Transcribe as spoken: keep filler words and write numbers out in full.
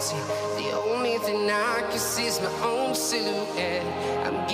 see. The only thing I can see is my own silhouette. I'm